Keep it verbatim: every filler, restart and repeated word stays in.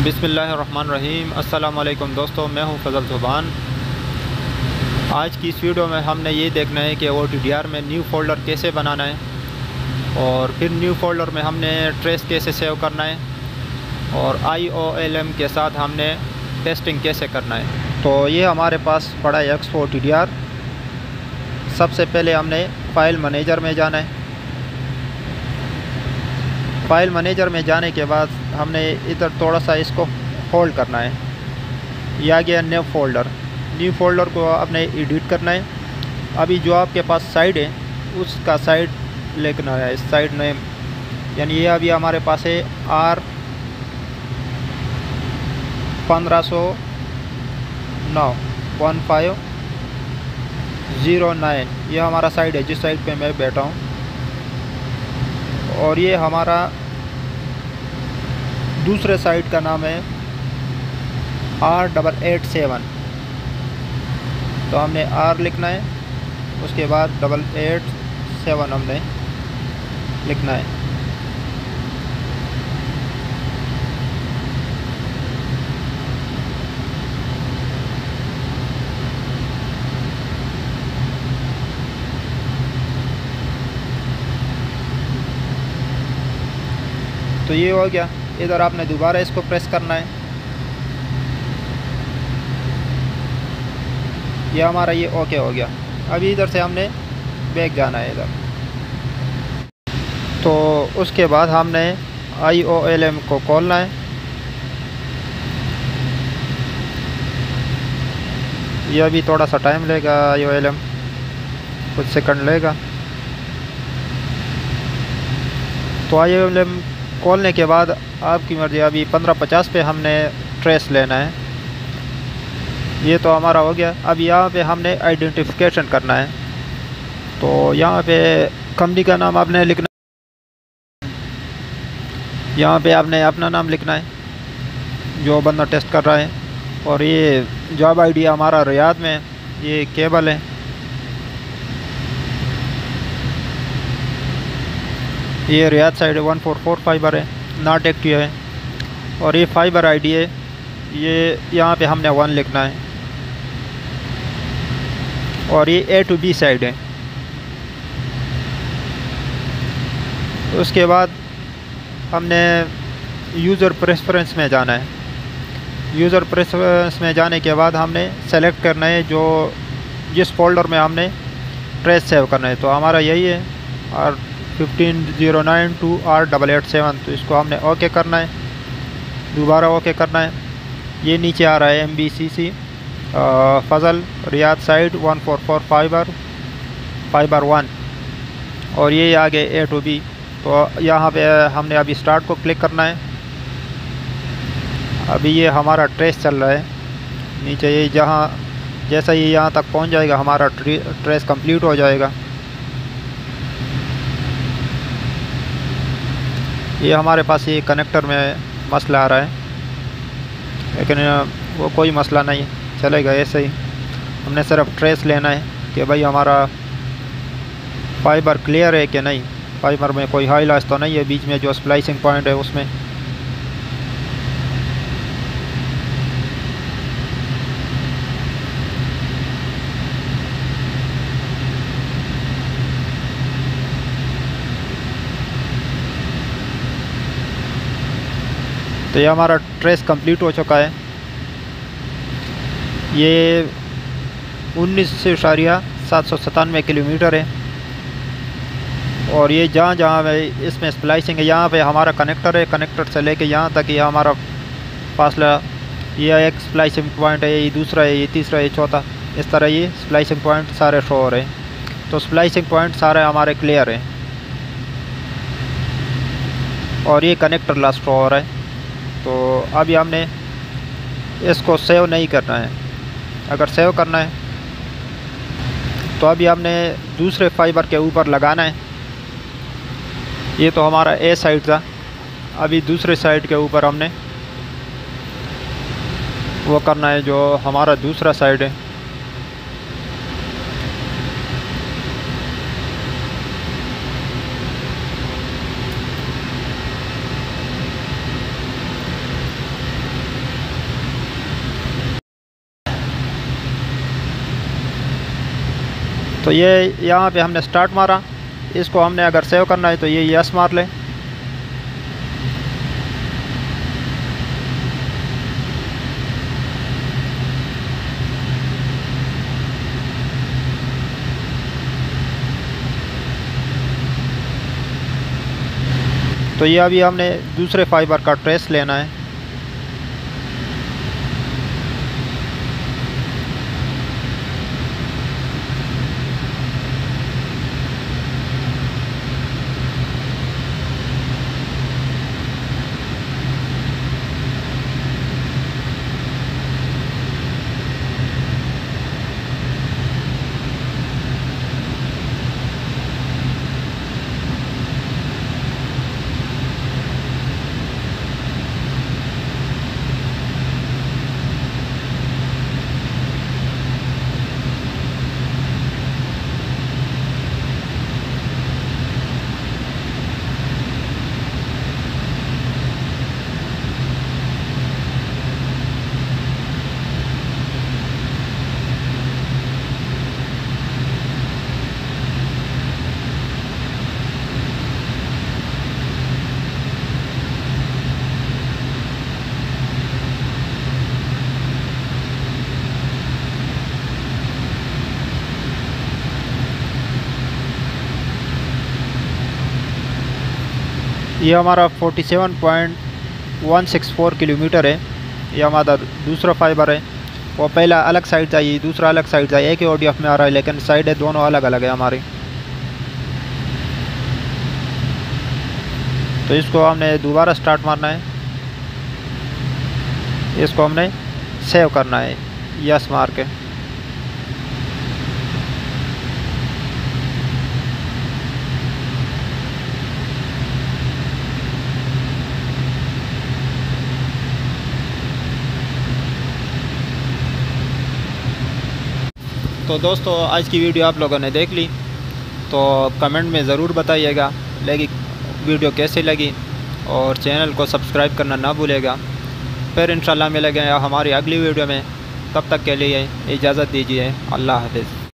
बिस्मिल्लाहिर्रहमानिर्रहीम। अस्सलाम वालेकुम दोस्तों, मैं हूं फ़ज़ल ज़ुबान। आज की इस वीडियो में हमने ये देखना है कि ओ टी डी आर में न्यू फ़ोल्डर कैसे बनाना है और फिर न्यू फ़ोल्डर में हमने ट्रेस कैसे सेव करना है और आई ओ एल एम के साथ हमने टेस्टिंग कैसे करना है। तो ये हमारे पास पड़ा है X O T D R. सबसे पहले हमने फ़ाइल मैनेजर में जाना है। फ़ाइल मैनेजर में जाने के बाद हमने इधर थोड़ा सा इसको होल्ड करना है। यह आ गया न्यू फ़ोल्डर। न्यू फ़ोल्डर को आपने एडिट करना है। अभी जो आपके पास साइड है उसका साइड लिखना है, साइड नेम, यानी ये अभी हमारे पास है आर पंद्रह सौ नौ वन फाइव ज़ीरो नाइन। ये हमारा साइड है जिस साइड पे मैं बैठा हूँ। और ये हमारा दूसरे साइड का नाम है आर डबल एट सेवन। तो हमने आर लिखना है, उसके बाद डबल एट सेवन हमने लिखना है। तो ये हो गया। इधर आपने दोबारा इसको प्रेस करना है। ये हमारा ये ओके हो गया। अभी इधर से हमने बैक जाना है इधर। तो उसके बाद हमने आई ओ एल एम को खोलना है। ये अभी थोड़ा सा टाइम लेगा, आई ओ एल एम कुछ सेकंड लेगा। तो आई ओ एल एम खोलने के बाद आपकी मर्ज़ी, अभी पंद्रह पचास पे हमने ट्रेस लेना है। ये तो हमारा हो गया। अब यहाँ पे हमने आइडेंटिफिकेशन करना है। तो यहाँ पे कंपनी का नाम आपने लिखना है, यहाँ पे आपने अपना नाम लिखना है जो बंदा टेस्ट कर रहा है। और ये जॉब आईडी हमारा रियाद में, ये केबल है। ये Riyadh side one four four fibre है, नॉट एक्टिव है। और ये फाइबर आईडी है, ये यहाँ पे हमने वन लिखना है। और ये ए टू बी साइड है। उसके बाद हमने यूज़र प्रेफरेंस में जाना है। यूज़र प्रेफरेंस में जाने के बाद हमने सेलेक्ट करना है जो जिस फोल्डर में हमने ट्रेस सेव करना है। तो हमारा यही है और fifteen zero nine two R double eight seven. तो इसको हमने ओके करना है, दोबारा ओके करना है। ये नीचे आ रहा है M B C C Fazal Riyadh side one four four fibre fibre one. और ये आगे ए टू बी। तो यहाँ पे हमने अभी स्टार्ट को क्लिक करना है। अभी ये हमारा ट्रेस चल रहा है नीचे। ये जहाँ जैसा ये यहाँ तक पहुँच जाएगा हमारा ट्रेस कंप्लीट हो जाएगा। ये हमारे पास ये कनेक्टर में मसला आ रहा है, लेकिन वो कोई मसला नहीं है, चलेगा ऐसे ही। हमने सिर्फ ट्रेस लेना है कि भाई हमारा फाइबर क्लियर है कि नहीं, फाइबर में कोई हाई लॉस तो नहीं है बीच में जो स्प्लाइसिंग पॉइंट है उसमें। तो ये हमारा ट्रेस कंप्लीट हो चुका है। ये उन्नीस से इशारिया सात सौ सतानवे किलोमीटर है। और ये जहाँ जहाँ इसमें स्प्लाइसिंग है यहाँ पे हमारा कनेक्टर है। कनेक्टर से लेके यहाँ तक ये हमारा फासला, ये एक स्प्लाइसिंग पॉइंट है, ये दूसरा है, ये तीसरा, ये चौथा, इस तरह ये स्प्लाइसिंग पॉइंट सारे शो हो रहे हैं। तो स्प्लाइसिंग पॉइंट सारे हमारे क्लियर हैं। और ये कनेक्टर लास्ट शो हो रहा है। तो अभी हमने इसको सेव नहीं करना है। अगर सेव करना है तो अभी हमने दूसरे फाइबर के ऊपर लगाना है। ये तो हमारा ए साइड था, अभी दूसरे साइड के ऊपर हमने वो करना है जो हमारा दूसरा साइड है। तो ये यहाँ पे हमने स्टार्ट मारा, इसको हमने अगर सेव करना है तो ये यस मार लें। तो ये अभी हमने दूसरे फाइबर का ट्रेस लेना है। ये हमारा forty seven point one six four kilometre है। ये हमारा दूसरा फाइबर है। वो पहला अलग साइड था, ये दूसरा अलग साइड था। एक ही ओडीएफ में आ रहा है लेकिन साइड है दोनों अलग अलग है हमारी। तो इसको हमने दोबारा स्टार्ट मारना है, इसको हमने सेव करना है यस मार के। तो दोस्तों आज की वीडियो आप लोगों ने देख ली, तो कमेंट में ज़रूर बताइएगा लगी वीडियो कैसी लगी, और चैनल को सब्सक्राइब करना ना भूलेगा। फिर इंशाल्लाह मिलेंगे हमारी अगली वीडियो में। तब तक के लिए इजाज़त दीजिए। अल्लाह हाफ़िज़।